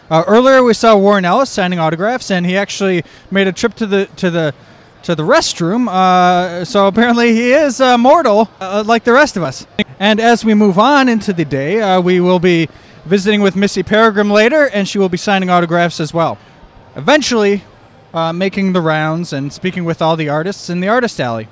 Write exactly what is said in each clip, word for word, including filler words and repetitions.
Uh, earlier we saw Warren Ellis signing autographs, and he actually made a trip to the to the to the restroom. Uh, so apparently he is uh, mortal, uh, like the rest of us. And as we move on into the day, uh, we will be visiting with Missy Peregrym later, and she will be signing autographs as well. Eventually, uh, making the rounds and speaking with all the artists in the artist alley.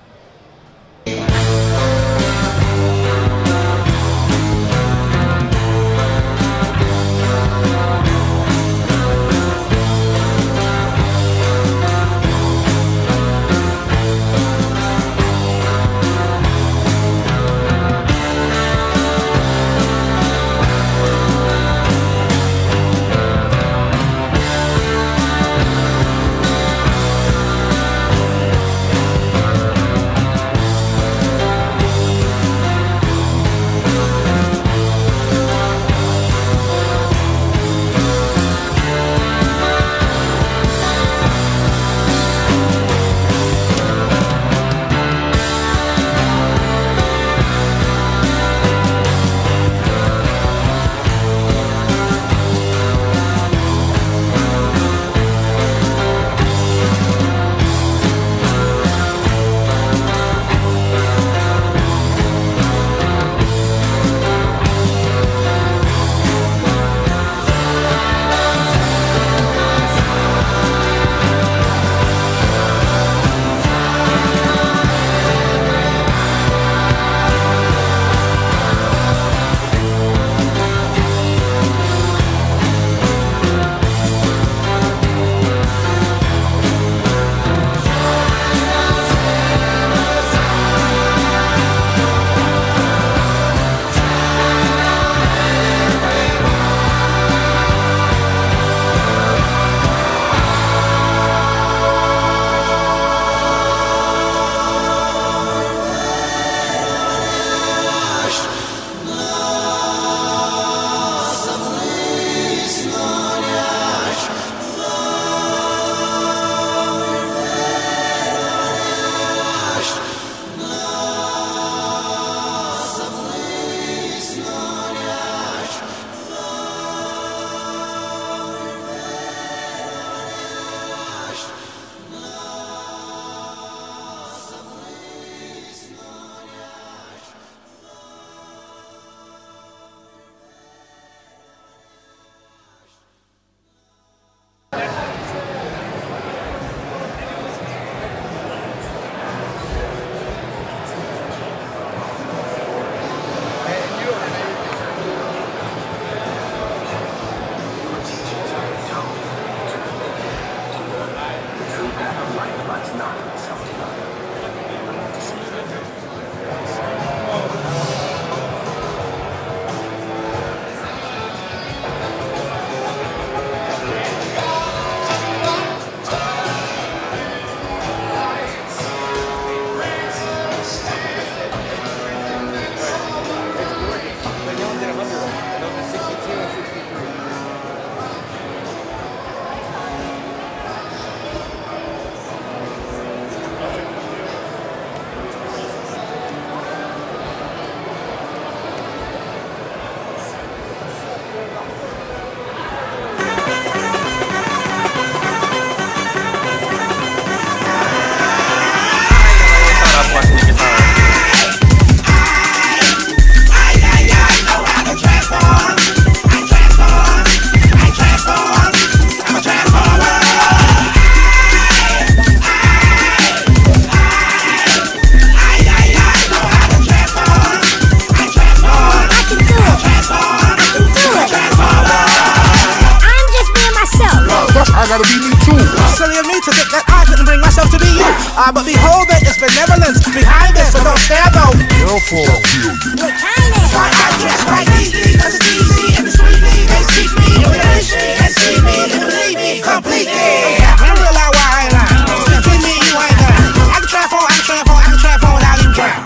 gotta be me too. Silly of me to think that I couldn't bring myself to be you. Uh, but behold it, it's benevolence behind this, so don't stare though. Careful. What kind of? Why I dress quite easy, cause it's easy and it's sweetly. They seek me, you can see and see me, and believe me completely. I don't realize why I lie. Between me, you ain't lying. I can transform, I can transform, I can transform without even trying.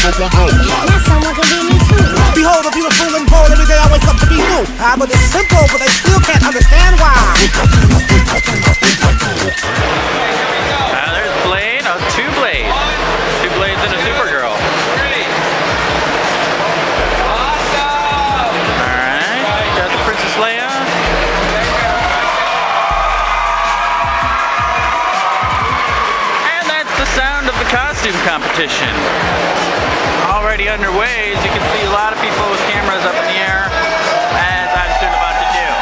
Now someone can be me too. Behold a beautiful and bold, every day I wake up to be new. Ah, but it's simple, but they still can't understand why. Uh, there's Blade, oh, two Blades. Two Blades and a Supergirl. Alright, got the Princess Leia. And that's the sound of the costume competition. Already underway, as you can see a lot of people with cameras up in the air, as I'm soon about to do.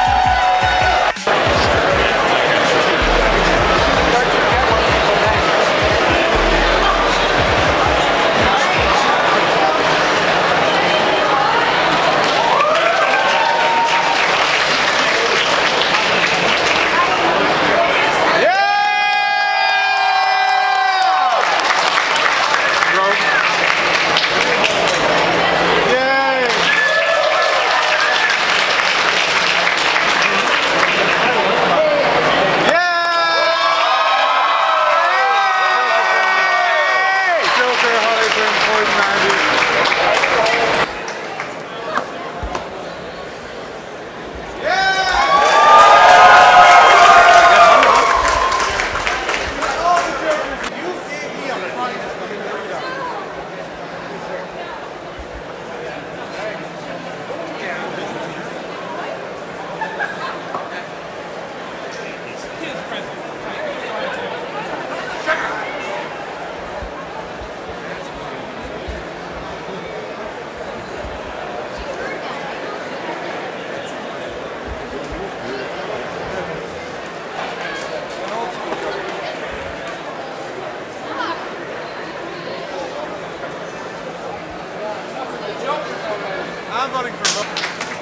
I'm voting for vote.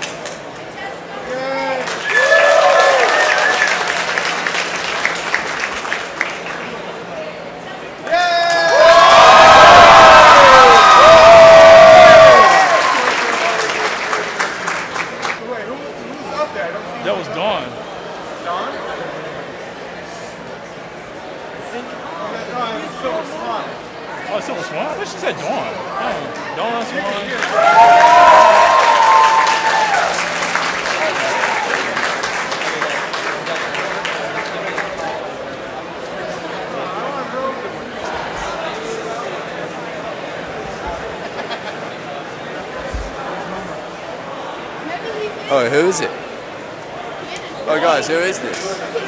Yay! Wait, who, who's up there? I don't see That was Dawn. Dawn? No, it was Silver Swan. Oh, Silver Swan? I thought she said Dawn. Oh, Dawn, Swan. Oh, who is it? Oh, guys, who is this?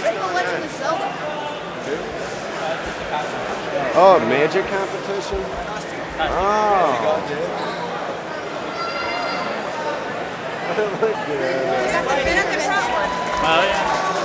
Oh, magic competition? Oh. Oh, yeah.